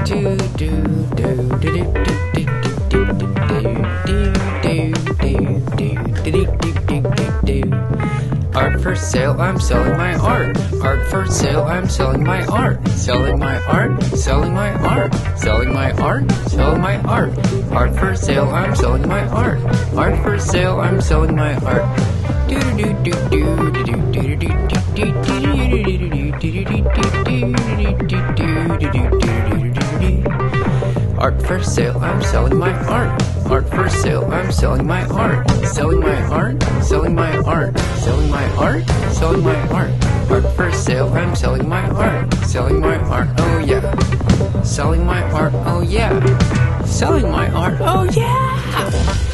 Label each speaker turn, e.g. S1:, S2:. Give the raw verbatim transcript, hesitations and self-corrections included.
S1: do do do do do do. Art for sale, I'm selling my art. Art for sale, I'm selling my art. Selling my art, selling my art. Selling my art, selling my art. Art for sale, I'm selling my art. Art for sale, I'm selling my art. Do do do do do do do do Art for sale, I'm selling my art. Art for sale, I'm selling my art. Selling my art, selling my art. Selling my art, selling my art. Art for sale, I'm selling my art. Selling my art, oh yeah. Selling my art, oh yeah. Selling my art, oh yeah.